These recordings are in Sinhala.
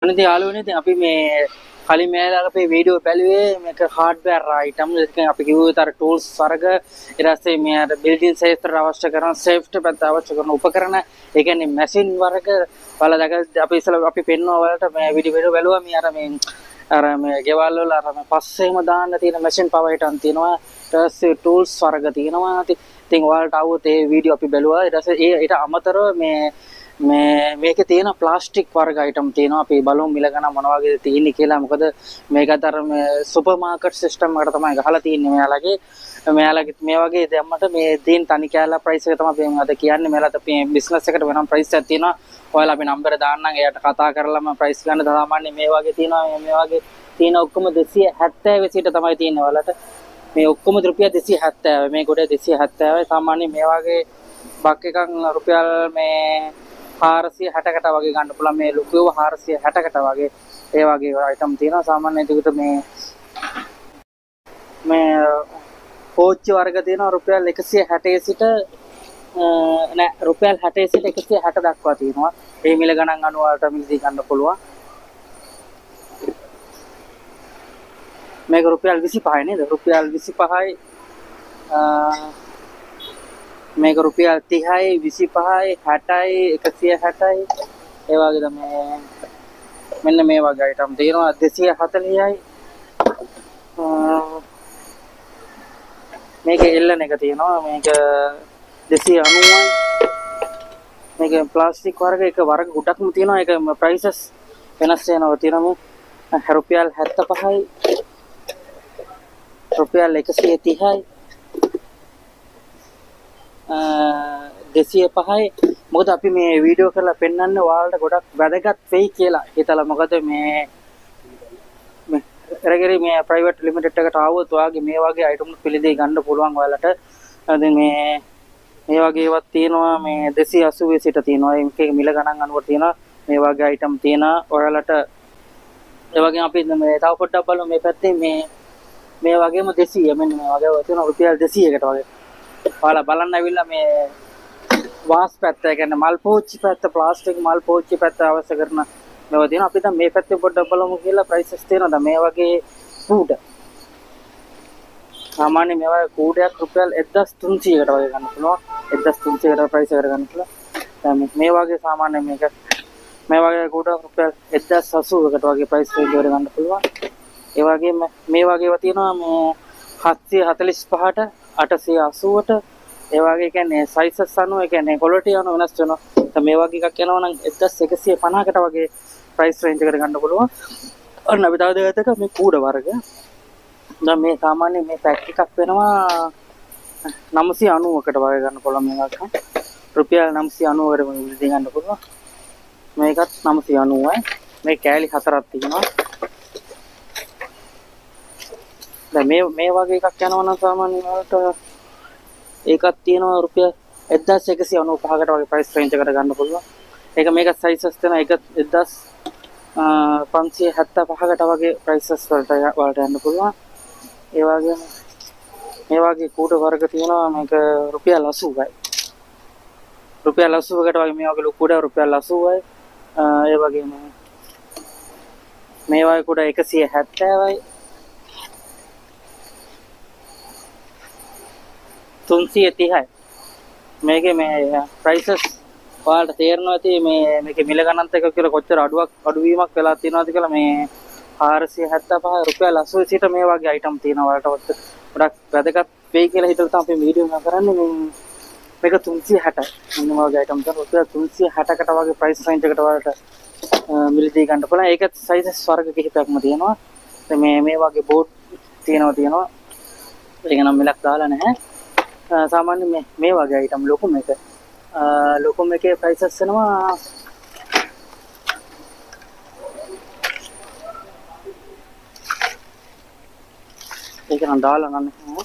අනිත් යාළුවනේ දැන් අපි මේ කලින් මේලාක අපේ වීඩියෝ බැලුවේ මේක හાર્ඩ්වෙයාර් අයිටම් එකකින් අපි කිව්වේ අර ටූල්ස් වර්ග ඊට පස්සේ මේ අර බිල්ඩින් ශාස්ත්‍රයට අවශ්‍ය කරන සේෆ්ටි පැත්ත අවශ්‍ය කරන උපකරණ ඒ කියන්නේ මැෂින් වර්ග වල දැක අපි ඉස්සෙල්ලා අපි පෙන්වුවා වලට මේ වීඩියෝ බැලුවා මේ අර මේ ගෙවල් වල අර මේ පස්සේම දාන්න තියෙන මැෂින් පවර් හිටන් තියෙනවා ඊට පස්සේ ටූල්ස් වර්ග තියෙනවා ඉතින් ඔයාලට આવුත් ඒ වීඩියෝ අපි බැලුවා ඊට පස්සේ ඊට අමතරව මේකේ තියෙන ප්ලාස්ටික් වර්ග අයිටම් තියෙනවා අපි බලමු මිල ගණන් මොන වගේද තියෙන්නේ කියලා මොකද මේකත් අර මේ සුපර් මාකට් සිස්ටම් එකට තමයි ගහලා තියෙන්නේ මෙයාලගේ මේ වගේ දැම්මට මේ දින් තනි කෑල්ල ප්‍රයිස් එක තමයි අපි අද කියන්නේ මෙයාලට අපි බිස්නස් එකට වෙනම ප්‍රයිස් එකක් තියෙනවා ඔයාලා අපි නම්බර දාන්නම් එයාට කතා කරලාම ප්‍රයිස් ගන්න සාමාන්‍ය මේ වගේ තියෙනවා මේ වගේ තියෙන ඔක්කොම 270 සිට තමයි තියෙන්නේ ඔයාලට මේ ඔක්කොම රුපියල් 270 මේ කොට 270 සාමාන්‍ය මේ වගේ බක් එකක් රුපියල් මේ 460කට වගේ ගන්න පුළුවන් මේ ලොකුව 460කට වගේ ඒ වගේ අයිටම් තියෙනවා සාමාන්‍ය ඒකට මේ පෝච්චි වර්ග තියෙනවා රුපියල් 160 සිට නෑ රුපියල් 60 සිට 160 දක්වා තියෙනවා මේ මිල ගණන් අනුව වලට මිලදී ගන්න පුළුවන් මේක රුපියල් 25යි නේද රුපියල් 25යි මේක රුපියල් 30යි 25යි 60යි 160යි ඒ වගේ තමයි මෙන්න මේ වගේ අයිටම් තියෙනවා 240යි මේක එල්ලන එක තියෙනවා මේක 290යි මේක ප්ලාස්ටික් වර්ග එක වර්ග ගොඩක්ම තියෙනවා ඒක ප්‍රයිසස් වෙනස් වෙනවා තියෙනවා රුපියල් 75යි රුපියල් 130යි 205යි මොකද අපි මේ වීඩියෝ කරලා පෙන්වන්න ඔයාලට ගොඩක් වැදගත් වෙයි කියලා හිතලා මොකද මේ රෙගරි මේ ප්‍රයිවට් ලිමිටඩ් එකට ආවොත් ඔයාගේ මේ වගේ අයිටම් පිළිදී ගන්න පුළුවන් ඔයාලට ඉතින් මේ වගේ ඒවත් තියෙනවා මේ 280 සිට තියෙනවා මේකේ මිල ගණන් අනුව තියෙනවා මේ වගේ අයිටම් තියෙනවා ඔයාලට ඒ වගේම අපි මේ තව පොඩ්ඩක් බලමු මේ පැත්තේ මේ වගේම 200 මෙන්න මේ වගේ තියෙනවා රුපියල් 200කට වගේ ඔයාලා බලන්න ඇවිල්ලා මේ වාස් පැත්ත කියන්නේ මල් පෝච්චි පැත්ත ප්ලාස්ටික් මල් පෝච්චි පැත්ත අවශ්‍ය කරන මේවා තියෙනවා අපි දැන් මේ පැත්තේ පොඩ්ඩක් බලමු කියලා ප්‍රයිසස් තියෙනවා දැන් මේ වගේ කූඩ සාමාන්‍ය මේ වගේ කූඩයක් රුපියල් 1300කට වගේ ගන්න පුළුවන් 1300කට ප්‍රයිස් එකට ගන්න පුළුවන් දැන් මේ වගේ සාමාන්‍ය මේ වගේ කූඩ රුපියල් 1080කට වගේ ප්‍රයිස් රේන්ජ් එකට ගන්න පුළුවන් ඒ වගේම මේ වගේ ඒවා තියෙනවා මේ 745ට 880ට ඒ වගේ කියන්නේ සයිසස් අනුව ඒ කියන්නේ ක්වොලිටි අනුව වෙනස් වෙනවා. දැන් මේ වගේ එකක් යනවා නම් 1150කට වගේ ප්‍රයිස් රේන්ජ් එකට ගන්න පුළුවන්. අන්න අපි තව දෙයක් මේ කූඩ වර්ග. දැන් මේ සාමාන්‍ය මේ පැක් එකක් වෙනවා 990කට වගේ ගන්න පුළුවන් මේක. රුපියල් 990කට වගේ ගන්න පුළුවන්. මේකත් 990යි. මේ කෑලි හතරක් තියෙනවා. දැන් මේ වගේ එකක් යනවා නම් සාමාන්‍ය වලට ඒකක් තියෙනවා රුපියල් 1195කට වගේ ප්‍රයිස් රේන්ජ් එකකට ගන්න පුළුවන්. ඒක මේක සයිසස් තියෙනවා ඒක 1575කට වගේ ප්‍රයිසස් වලට යන්න පුළුවන්. ඒ වගේම මේ වගේ කූඩ වර්ග තියෙනවා මේක රුපියල් 80යි. රුපියල් 80කට වගේ මේ වගේ ලොකු කූඩ රුපියල් 80යි. ඒ වගේම මේ වගේ කූඩ 170යි. 330යි මේකේ මේ ප්‍රයිසස් ඔයාලට තේරෙනවා ඇති මේකේ මිල ගණන්ත් එක කියලා කොච්චර අඩුවීමක් වෙලා තියෙනවද කියලා මේ 475 රුපියල් 80 සිට මේ වගේ අයිටම් තියෙනවා ඔයාලට ගොඩක් වැදගත් වෙයි කියලා හිතලා තමයි අපි වීඩියෝ එක කරන්නේ මේක 360යි මොන වගේ අයිටම් තමයි රුපියල් 360කට වගේ ප්‍රයිස් රේන්ජ් එකට ඔයාලට මිලදී ගන්න පුළුවන් ඒකත් සයිසස් වර්ග කිහිපයක්ම තියෙනවා මේ වගේ බෝඩ් තියෙනවා ඒක නම් මිලක් දාලා නැහැ සාමාන්‍ය මේ වගේ අයිටම් ලොකු මේකේ ප්‍රයිසස් වෙනවා ඒක නම් දාලා නැහැ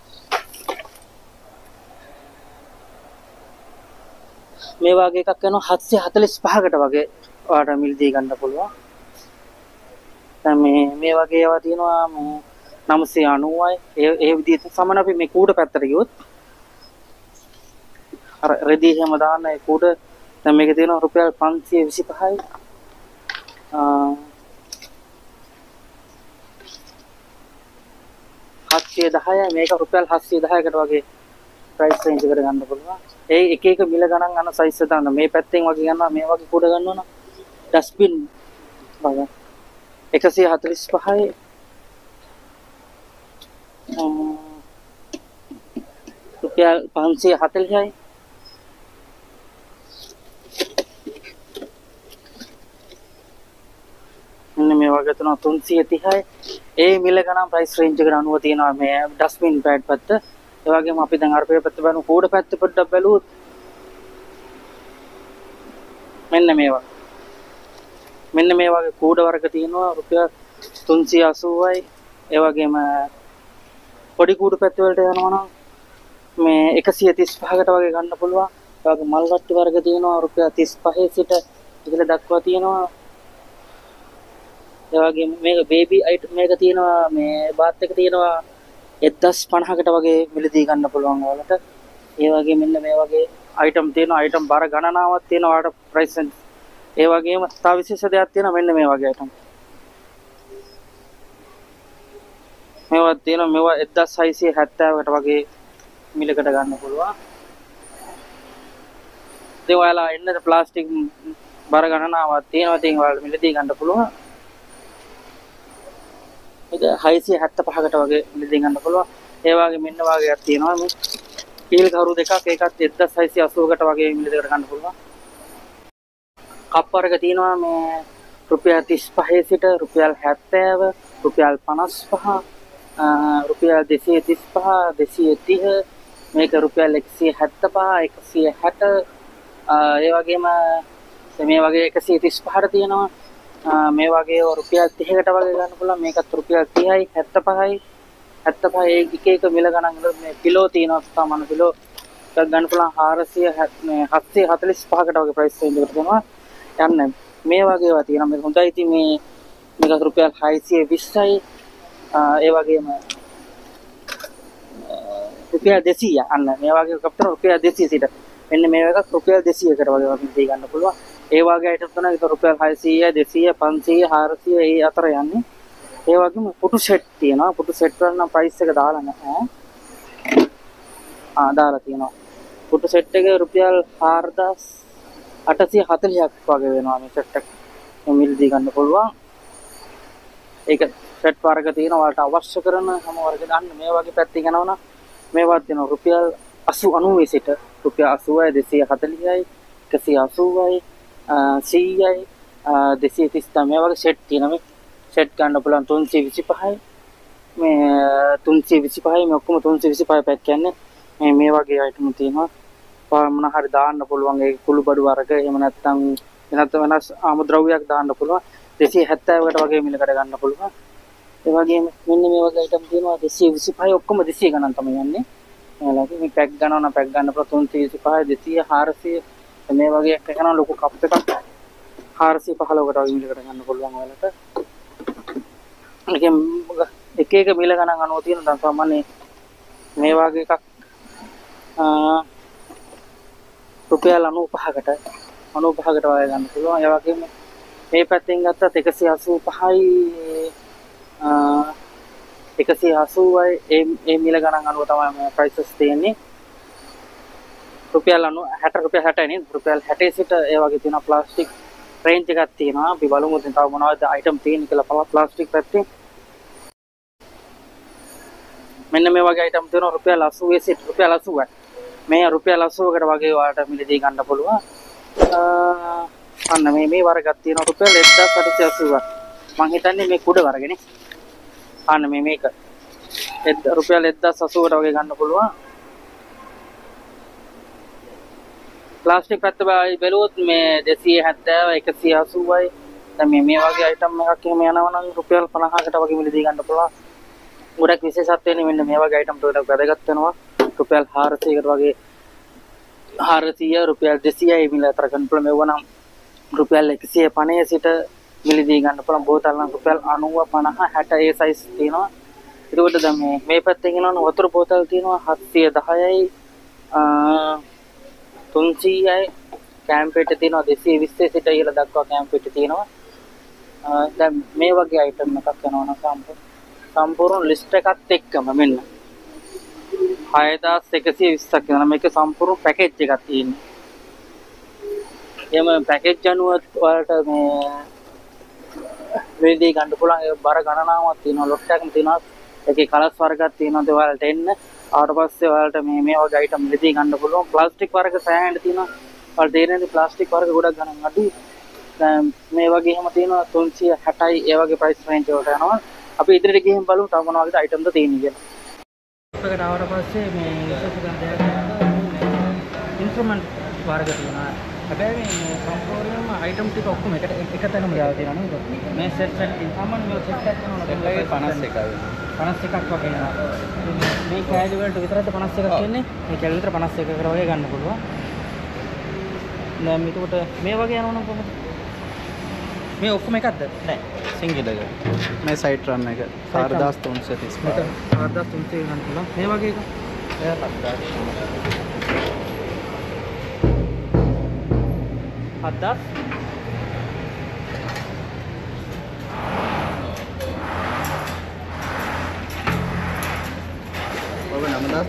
මේ වගේ එකක් වෙනවා 745කට වගේ ඔයාලට මිලදී ගන්න පුළුවන් දැන් මේ වගේ ඒවා තියෙනවා 990යි ඒ විදිහට සමන අපි මේ කූඩ පැත්තට ගියොත් අර රෙදි හැම දාන්න ඒ කූඩ දැන් මේකේ තියෙනවා රුපියල් 525යි $710 මේක රුපියල් 710කට වගේ ප්‍රයිස් රේන්ජ් එකට ගන්න පුළුවන්. ඒ එක එක මිල ගණන් අන සයිස් එක ගන්න. මේ පැත්තෙන් වගේ ගන්නවා මේ වගේ කුඩ ගන්නවා නම් ඩස්බින් බලන්න 145යි රුපියල් 540යි මෙන්න මේ වගේ තුන 330යි ඒ මිල ගණන් ප්‍රයිස් රේන්ජ් එකට අනුව තියෙනවා මේ ඩස්බින් පැඩ් පැත්ත. ඒ වගේම අපි දැන් අර පැත්ත බලමු කෝඩ පැත්ත පොඩ්ඩක් බැලුවොත් මෙන්න මේවා. මෙන්න මේ වගේ කෝඩ වර්ග තියෙනවා රුපියල් 380යි. ඒ වගේම පොඩි කෝඩ පැත්ත වලට යනවා නම් මේ 135කට වගේ ගන්න පුළුවන්. ඒ වගේ මල් වට්ටි වර්ග තියෙනවා රුපියල් 35 සිට ඉහළ දක්වා තියෙනවා. ඒ වගේම මේක බේබි අයිටම් මේක තියෙනවා මේ බාත් එක තියෙනවා 1050කට වගේ මිලදී ගන්න පුළුවන් ඔයාලට. ඒ වගේ මෙන්න මේ වගේ අයිටම් තියෙනවා. අයිටම් බර ගණනාවක් තියෙනවා ඔයාලට ප්‍රයිස්. ඒ වගේම තව විශේෂ දෙයක් තියෙනවා මෙන්න මේ වගේ අයිටම්. මේවා තියෙනවා මේවා 1670කට වගේ මිලකට ගන්න පුළුවන්. ඒ ඔයාලා එන්නද ප්ලාස්ටික් බර ගණනාවක් තියෙනවා. ඉතින් ඔයාලට මිලදී ගන්න පුළුවන්. ඒක 675කට වගේ මිලදී ගන්න පුළුවන්. ඒ වගේ මෙන්න වාගේක් තියෙනවා මේ කීල් කරු දෙකක් ඒකත් 1680කට වගේ මිලදකට ගන්න පුළුවන්. කප් වර්ග තියෙනවා මේ රුපියල් 35 සිට රුපියල් 70 රුපියල් 55 රුපියල් 235 230 මේක රුපියල් 175 160 ඒ වගේම මේ වගේ 135ට තියෙනවා. මේ වගේ රුපියල් 30කට වගේ ගන්න පුළුවන්. මේකත් රුපියල් 30යි 75යි 75 එක එක මිල ගණන් මේ කිලෝ තියෙනවා සාමාන්‍ය කිලෝ එකක් ගන්න පුළුවන් 745කට වගේ ප්‍රයිස් රේන්ජ් එකට දෙනවා. යන්න මේ වගේ ඒවා තියෙනවා. මේක හොඳයි. ඉතින් මේක රුපියල් 620යි ඒ වගේම රුපියල් 200 අන්න මේ වගේ එකක් තමයි රුපියල් 200 සිට මෙන්න මේ එකක් රුපියල් 200කට වගේ වගේ ගන්න පුළුවන්. ඒ වගේ අයිටම් තමයි ඒක රුපියල් 600 200 500 400 ඒ අතර යන්නේ. ඒ වගේම පුටු සෙට් තියෙනවා. පුටු සෙට් වල නම් ප්‍රයිස් එක දාලා නැහැ. දාලා තියෙනවා. පුටු සෙට් එක රුපියල් 4840ක් වගේ වෙනවා මේ සෙට් එක. මිලදී ගන්න පුළුවන්. ඒක සෙට් වර්ග තියෙනවා. ඔයාලට අවශ්‍ය කරන හැම වර්ග ගන්න. මේ වගේ පැත්තකින් යනවනම් මේවා තියෙනවා රුපියල් 80 සිට රුපියල් 80යි 240යි 180යි 100යි 230 මේ වගේ සෙට් තියෙනවා. මේ සෙට් ගන්න පුළුවන් 325යි මේ 325යි මේ ඔක්කොම 325 පැක් කියන්නේ මේ වගේ අයිටම් තියෙනවා. මොන හරි දාන්න පුළුවන් ඒ කුළු බඩු වර්ග එහෙම නැත්නම් වෙනස් ආමුද්‍රව්‍යයක් දාන්න පුළුවන්. 270කට වගේ මිලකට ගන්න පුළුවන්. ඒ වගේම මෙන්න මේ වගේ අයිටම් තියෙනවා 225 ඔක්කොම 200 ගණන් තමයි යන්නේ. එයාලගේ මේ පැක් ගන්නවා නම් පැක් ගන්න පුළුවන් 335 200 400 මේ වගේ එක කරන ලොකු කප් එකක් 415කට වගේ මිලකට ගන්න පුළුවන් ඔයාලට. ඒකෙන් එක එක මිල ගණන් අනුව තියෙන දැන් සාමාන්‍ය මේ වගේ එකක් රුපියල් 95කට වගේ ගන්න පුළුවන්. ඒ වගේම මේ පැත්තෙන් ගත්තත් 185යි 180යි ඒ මිල ගණන් අනුව තමයි මේ ප්‍රයිසස් තියෙන්නේ. රුපියල් 60 රුපියල් 60යි නේද? රුපියල් 60 සිට ඒ වගේ තියෙන ප්ලාස්ටික් රේන්ජ් එකක් තියෙනවා. අපි බලමු දැන් තව මොනවද අයිටම් තියෙන්නේ කියලා ප්ලාස්ටික් පැත්තේ. මෙන්න මේ වගේ අයිටම් තියෙනවා රුපියල් 80 සිට රුපියල් 80යි. මේ රුපියල් 80කට වගේ ඔයාලට මිලදී ගන්න පුළුවන්. අන්න මේ වර්ගයක් තියෙනවා රුපියල් 1880ක්. මං හිතන්නේ මේ කුඩ වර්ගනේ. අන්න මේක රුපියල් 1080කට වගේ ගන්න පුළුවන්. ප්ලාස්ටික් පැත්ත බැලුවොත් මේ 270 180යි. දැන් මේ වගේ අයිටම් එකක් එහෙම යනවා නම් රුපියල් 50කට වගේ මිලදී ගන්න පුළුවන්. ගොඩක් විශේෂත්වයෙන් මෙන්න මේ වගේ අයිටම් ටික වැදගත් වෙනවා. රුපියල් 400කට වගේ 400 රුපියල් 200යි මිල අතර ගන්න පුළුවන්. මේව නම් රුපියල් 150 සිට මිලදී ගන්න පුළුවන්. බෝතල් නම් රුපියල් 90 50 60 ඒ සයිස් තියෙනවා. ඒකට දැන් මේ පැත්තෙන් යනවා වතුර බෝතල් තියෙනවා 710යි 300යි කැම්පෙට තියෙනවා 220 සිට ඉහළ දක්වා කැම්පෙට තියෙනවා. දැන් මේ වගේ අයිටම් එකක් යනවා නම් සම්පූර්ණ ලිස්ට් එකත් එක්කම මෙන්න 6120ක් යනවා. මේක සම්පූර්ණ පැකේජ් එකක් තියෙන්නේ. එහෙම පැකේජ් අනුව ඔයාලට මේ වෙලදී ගන්න පුළුවන් ඒ බර ගණනාවක් තියෙනවා. ලොට් එකක්ම තියෙනවා. ඒකේ කලර්ස් වර්ගයක් තියෙනවා. ඒ ඔයාලට එන්න. ආවට පස්සේ ඔයාලට මේ වගේ අයිටම් වෙලදී ගන්න පුළුවන්. ප්ලාස්ටික් වර්ග සෑහෙන තියෙනවා. ඔයාලට තේරෙන්නේ ප්ලාස්ටික් වර්ග ගොඩක් ගණන් අඩුයි. දැන් මේ වගේ එහෙම තියෙනවා 360යි ඒ වගේ ප්‍රයිස් රේන්ජ් වලට යනවා. අපි ඉදිරියට ගිහින් බලමු තව මොන වගේද අයිටම්ද තියෙන්නේ කියලා. එකට ආවට පස්සේ මේ විශේෂ දෙයක් ඉන්ස්ට්‍රුමන්ට් වර්ග තියෙනවා. හැබැයි මේ සම්පූර්ණයෙන්ම අයිටම් ටික ඔක්කොම එක තැනම දාලා තියෙනවා නේද? මේ සෙට් සාමාන්‍ය මේ සෙට් එකක් කරනවා 51ක් වගේ එනවා. මේ කෑලි වලට විතරද 51ක් කියන්නේ? මේ කෑලි විතර 51කට වගේ ගන්න පුළුවන්. දැන් මේකට මේ වගේ යනවනම් කොහොමද? මේ ඔක්කොම එකක්ද? නෑ. සිංගල් එක. මේ සයිට් රන් එක 4335. මේක 4300 ගන්න පුළුවන්. මේ වගේ එක. එයා 7000. ඔබ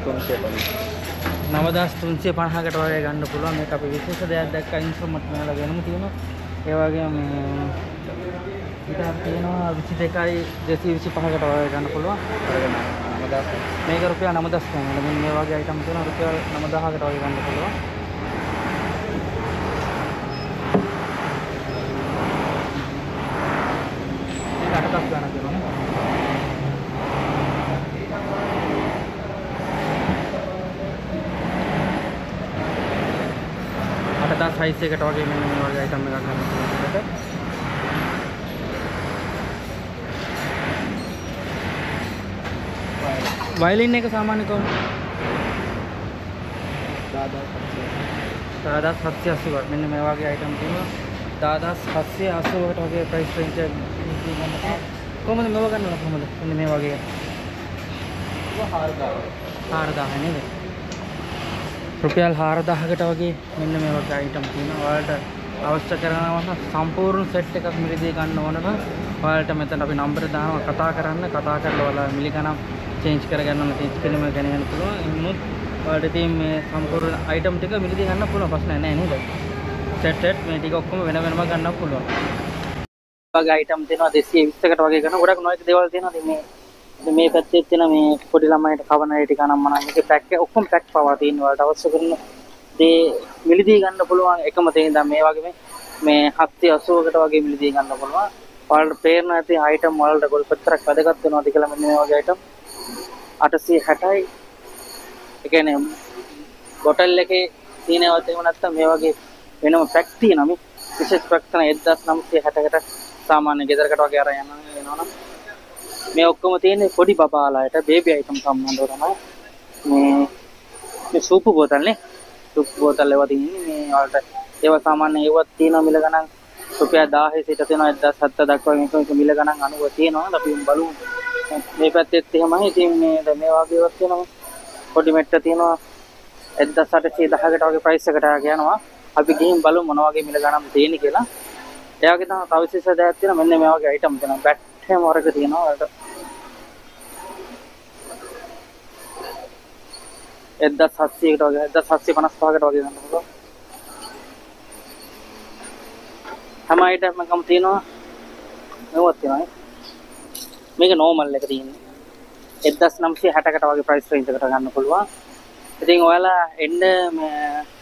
9350කට වගේ ගන්න පුළුවන්. මේක අපි විශේෂ දෙයක් දැක්ක ඉන්ස්ට්‍රුමන්ට් වල වෙනම තියෙනවා. ඒ වගේම ඉතින් තියෙනවා 22යි 225කට වගේ ගන්න පුළුවන්. අරගෙන 9000. මේක රුපියල් 9000 ගන්න. මෙන්න මේ වගේ අයිටම් තියෙනවා රුපියල් 9000කට වගේ ගන්න පුළුවන්. මේක 8000 ගන්න තියෙනවා. 8000 එකට වගේ මෙන්න මේ වගේ අයිටම් එකක් ගන්න පුළුවන්. වයලින් එක සාමාන්‍ය කොහොමද? 10780 වට. මෙන්න මේ වගේ අයිටම් තියෙනවා 10780කට වගේ ප්‍රයිස් රේන්ජ් එක ගන්න. කොහොමද මේව ගන්නවද කොහොමද? මෙන්න මේ වගේ. ඒක 4000 නේද? රුපියල් 4000කට වගේ මෙන්න මේ වගේ අයිටම් තියෙනවා. ඔයාලට අවශ්‍ය කරනවා නම් සම්පූර්ණ සෙට් එකක් මිලදී ගන්න ඕන නම් ඔයාලට මෙතන අපි නම්බර දානවා කතා කරලා ඔයාලා මිලි ගණන් චේන්ජ් කරගන්න ඕන චේන්ජ් කිරීම ගැන යන්න පුළුවන්. එමුත් ඔයාලට තියෙන මේ සම්පූර්ණ අයිටම් ටික මිලදී ගන්න පුළුවන් ප්‍රශ්න නැහැ නේද? සෙට් මේ ටික ඔක්කොම වෙන වෙනම ගන්න පුළුවන්. වගේ අයිටම් තියෙනවා 220කට වගේ ගන්න. ගොඩක් නොයෙක් දේවල් තියෙනවා. මේ පැත්තේ තියෙන මේ පොඩි ළමයිට කවන ඒ ටික නම් මම මේකේ පැක් එක ඔක්කොම පැක් පවා තියෙන වලට අවශ්‍ය කරන දේ මිලදී ගන්න පුළුවන් එකම තේ ඉඳන් මේ වගේ මේ 780කට වගේ මිලදී ගන්න පුළුවන්. ඔයාලට පේන ඇති අයිටම් වලට කොච්චරක් වැදගත් වෙනවද කියලා මෙන්න මේ වගේ අයිටම් 860යි. ඒ කියන්නේ බොටල් එකේ තියෙනවත් එහෙම නැත්නම් මේ වගේ වෙනම පැක් තියෙනවා. මේ විශේෂ පැක් කරන 1960කට සාමාන්‍ය ගෙදරකට වගේ අරන් යනවනම් මේ ඔක්කොම තියෙන්නේ පොඩි බබාලාට බේබි අයිටම් සම්බන්ධව තමයි. මේ සූප් බෝතල් නේ. සූප් බෝතල් ඒවා තියෙන්නේ මේ වලට. ඒවා සාමාන්‍ය ඒවත් තියෙනවා මිල ගණන් රුපියල් 1000 සිට තියෙනවා 1700 දක්වා මේක මිල ගණන් 90 තියෙනවා. අපි බලමු. මේ පැත්තෙත් එහෙමයි. ඉතින් මේ වගේ ඒවා තියෙනවා. පොඩි මෙට්ට තියෙනවා 1810කට වගේ ප්‍රයිස් එකට යනවා. අපි ගිහින් බලමු මොන වගේ මිල ගණන් තියෙන්නේ කියලා. ඒ වගේ තමයි තව විශේෂ දෙයක් තියෙනවා. මෙන්න මේ වගේ අයිටම් තියෙනවා. බැට් හැම වර්ග තියෙනවා වලට 1700කට වගේ 1755කට වගේ ගන්න පුළුවන්. හැම අයිටම් එකම තියෙනවා. මේවත් තියෙනවා. මේක නෝමල් එක තියෙන්නේ 1960කට වගේ ප්‍රයිස් රේන්ජ් එකකට ගන්න පුළුවන්. ඉතින් ඔයාලා එන්න මේ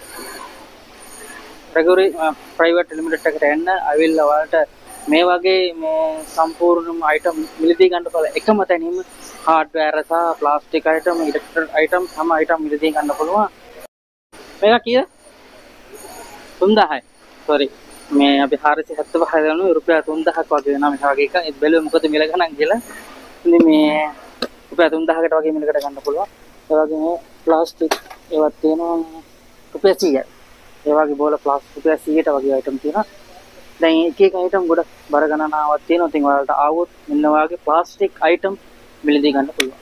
රෙගුලර් ප්‍රයිවට් ලිමිටඩ් එකට එන්න අවිල්ලා ඔයාලට මේ වගේ මේ සම්පූර්ණම අයිටම් මිලදී ගන්න පුළුවන්. එකම තැනින්ම හાર્ඩ්වෙයාර් සහ ප්ලාස්ටික් අයිටම් ඉලෙක්ට්‍රොනික අයිටම් හැම අයිටම් මිලදී ගන්න පුළුවන්. මේක කීයද? 3000යි. සෝරි. මේ අපි 475 ගන්න රුපියල් 3000ක් වගේ වෙනවා මේ වගේ එක. ඒ බැලුවේ මොකද මිල ගණන් කියලා. ඉතින් මේ රුපියල් 3000කට වගේ මිලකට ගන්න පුළුවන්. ඒ වගේම ප්ලාස්ටික් ඒවත් තියෙනවා රුපියල් 100යි. ඒ වගේ බෝල ප්ලාස්ටික් රුපියල් 100ට වගේ අයිටම් තියෙනවා. දැන් එක අයිටම් ගොඩක් බර ගණනාවක් තියෙනවා. ඉතින් ඔයාලට ආවොත් මෙන්න ඔයාගේ ප්ලාස්ටික් අයිටම් මිලදී ගන්න පුළුවන්.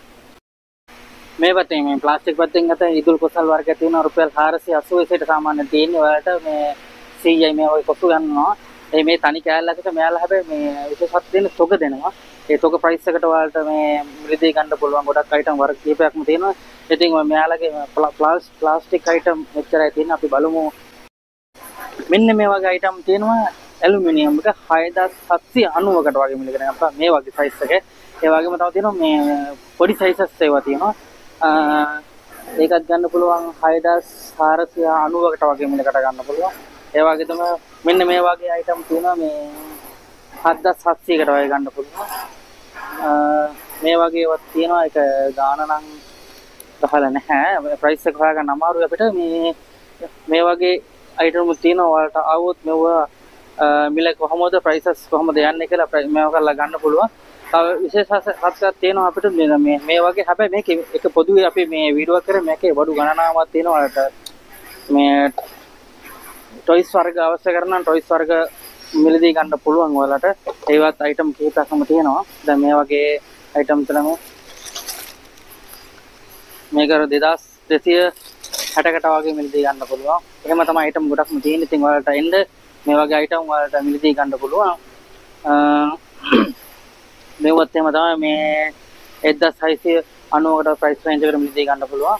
මේ පැත්තේ මේ ප්ලාස්ටික් පැත්තෙන් ගත ඉදුල් කොසල් වර්ගය තියෙනවා රුපියල් 480 සිට සාමාන්‍යයෙන් තියෙන්නේ. ඔයාලට මේ 100යි මේ වගේ කොසු ගන්නවා. මේ තනි කෑල්ලකට මෙයාලා හැබැයි මේ විශේෂත් දෙන තොග දෙනවා. ඒ තොග ප්‍රයිස් එකට ඔයාලට මේ මිලදී ගන්න පුළුවන් ගොඩක් අයිටම් වර්ග කීපයක්ම තියෙනවා. ඉතින් මෙයාලගේ ප්ලාස්ටික් අයිටම් මෙච්චරයි තියෙන්නේ. අපි බලමු. මෙන්න මේ වගේ අයිටම් තියෙනවා ඇලුමිනියම් එක 6790කට වගේ මිලකට අප්පා මේ වගේ සයිස් එකේ. ඒ වගේම තව තියෙනවා මේ පොඩි සයිසස් ඒවා තියෙනවා. ඒකත් ගන්න පුළුවන් 6490කට වගේ මිලකට ගන්න පුළුවන්. ඒ වගේ තමයි මෙන්න මේ වගේ අයිටම් තියෙනවා මේ 7700කට වගේ ගන්න පුළුවන්. මේ වගේ ඒවත් තියෙනවා ඒක ගාන නම් ගහලා නැහැ. ප්‍රයිස් එක හොයාගන්න අමාරුයි අපිට. මේ වගේ අයිටම් තියෙනවා. ඔයාලට ආවොත් මෙව මිල කොහොමද ප්‍රයිසස් කොහොමද යන්නේ කියලා මේව කරලා ගන්න පුළුවන්. තව විශේෂත්වයක් තියෙනවා අපිට මේ වගේ හැබැයි මේක එක පොදුවේ අපි මේ වීඩියෝ කරේ මේකේ බඩු ගණනාවක් තියෙනවා. ඔයාලට මේ ටොයිස් වර්ග අවශ්‍ය කරන ටොයිස් වර්ග මිලදී ගන්න පුළුවන් ඔයාලට. ඒවත් අයිටම් කීපයක්ම තියෙනවා. දැන් මේ වගේ අයිටම් තමයි මේක 2260කට වගේ මිලදී ගන්න පුළුවන්. එහෙම තමයි අයිටම් ගොඩක්ම තියෙන්නේ. ඉතින් ඔයාලට එන්න මේ වගේ අයිටම් ඔයාලට මිලදී ගන්න පුළුවන්. මේවත් එහෙම තමයි මේ 1690කට ප්‍රයිස් රේන්ජ් එකට මිලදී ගන්න පුළුවන්.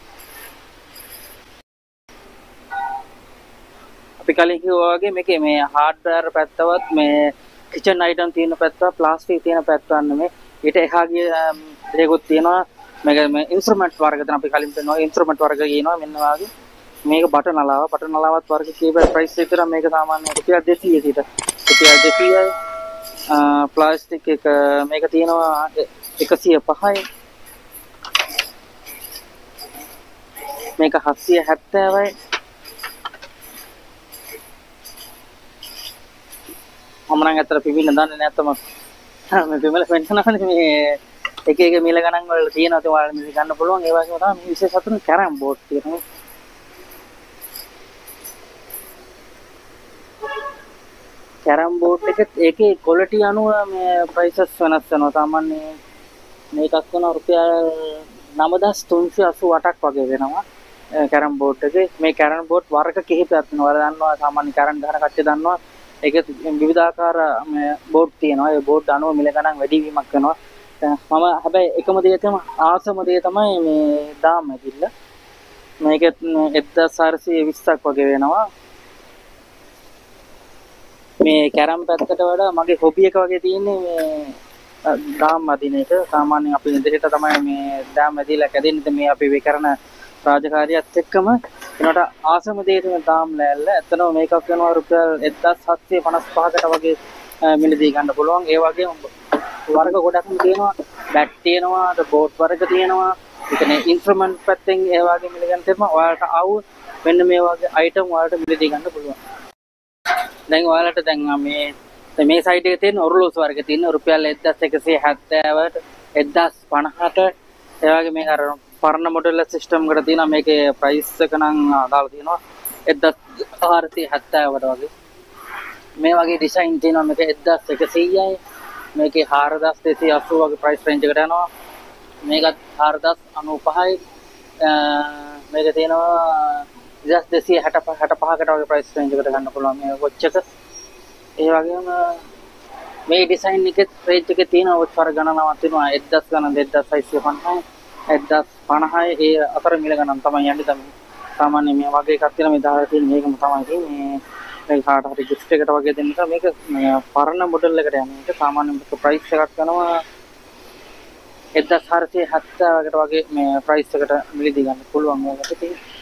අපි කලින් කිව්වා වගේ මේකේ මේ හાર્ඩ්වෙයාර් පැත්තවත් මේ කිචන් අයිටම් තියෙන පැත්තවත් ප්ලාස්ටික් තියෙන පැත්තවත් නෙමෙයි. ඊට එහා ගිය දේකුත් තියෙනවා. මේක මේ ඉන්ස්ට්‍රුමන්ට් වර්ග තමයි අපි කලින් පෙන්නවා. ඉන්ස්ට්‍රුමන්ට් වර්ග කියනවා මෙන්න වාගේ. මේක බටන් අලාව. බටන් අලාවත් වර්ග කීපයක් ප්‍රයිස් එක කරා මේක සාමාන්‍ය රුපියල් 200 ඊට. රුපියල් 200යි. ප්ලාස්ටික් එක මේක තියෙනවා 105යි. මේක 770යි. මම නම් අතර පිපින්න දන්නේ නැත්තම මේ පිමල පෙන්නනවානේ මේ එක එක මිල ගණන් වල තියෙනවා. ඒ ඔයාලා මිල ගන්න පුළුවන්. ඒ වගේම තමයි මේ විශේෂ සතුන් කැරම් බෝඩ් තියෙනවා. කැරම් බෝඩ් එකත් ඒකේ ක්වොලිටි අනුව මේ ප්‍රයිසස් වෙනස් වෙනවා. සාමාන්‍ය මේකක් වෙනවා රුපියල් 9388ක් වගේ වෙනවා. කැරම් බෝඩ් එකේ මේ කැරම් බෝඩ් වර්ග කිහිපයක් තියෙනවා. ඔයාලා දන්නවා සාමාන්‍ය කැරම් ගහන කට්ටිය දන්නවා. ඒක විවිධාකාර මේ බෝඩ් තියෙනවා. ඒ බෝඩ් අනුව මිල ගණන් වැඩි වීමක් වෙනවා. මම හැබැයි එකම දේ තමයි ආසම දේ තමයි මේ දාම් ඇතිල්ල. මේකෙත් 1420ක් වගේ වෙනවා. මේ කැරම් පැත්තට වඩා මගේ හොබි එක වගේ තියෙන්නේ මේ දාම් අදින එක. සාමාන්‍යයෙන් අපි ඉදිරියට තමයි මේ දාම් ඇදිලා කැදෙන්නේ. මේ අපි කරන රාජකාරියත් එක්කම ඒනට ආසම දේ තමයි දාම් ලෑල්ල. එතනම මේකක් වෙනවා රුපියල් 1755කට වගේ මිලදී ගන්න පුළුවන්. ඒ වගේම වර්ග ගොඩක්ම තියෙනවා. බැට් තියෙනවා, බෝඩ් වර්ග තියෙනවා. ඒ කියන්නේ ඉන්ස්ට්‍රුමන්ට් පැත්තෙන් ඒ වගේ මිල ගන්න තියෙනවා. ඔයාලට ආවොත් මෙන්න මේ වගේ අයිටම් ඔයාලට මිලදී ගන්න පුළුවන්. දැන් ඔයාලට දැන් මේ සයිඩ් එකේ තියෙන ඔරලෝසු වර්ග තියෙන රුපියල් 1170ට 1050ට ඒ වගේ මේක අර පරණ මොඩල් සිස්ටම් එකට තියෙනවා. මේකේ ප්‍රයිස් එක නම් දාලා තියෙනවා 1470කට වගේ. මේ වගේ ඩිසයින් තියෙනවා. මේක 1100යි. මේකේ 4280 වගේ ප්‍රයිස් රේන්ජ් එකට යනවා. මේකත් 4095යි. මේක තියෙනවා 2265කට වගේ ප්‍රයිස් රේන්ජ් එකට ගන්න පුළුවන් මේ වොච් එක. ඒ වගේම මේ ඩිසයින් එකේ රේන්ජ් එකේ තියෙන වොච් වර්ග ගණනාවක් තියෙනවා. 1000 ගණන් 2650යි 1050යි ඒ අතර මිල ගණන් තමයි යන්නේ. තමයි සාමාන්‍ය මේ වගේ එකක් තියෙන මේ දාලා තියෙන මේකම තමයි තියෙන්නේ. මේක කාට හරි ගිෆ්ට් එකකට වගේ දෙන්න එක මේක පරණ මොඩල් එකට යන එක. සාමාන්‍යයෙන් මේක ප්‍රයිස් එකක් කරනවා 1470කට වගේ මේ ප්‍රයිස් එකට මිලදී ගන්න පුළුවන් මේකට.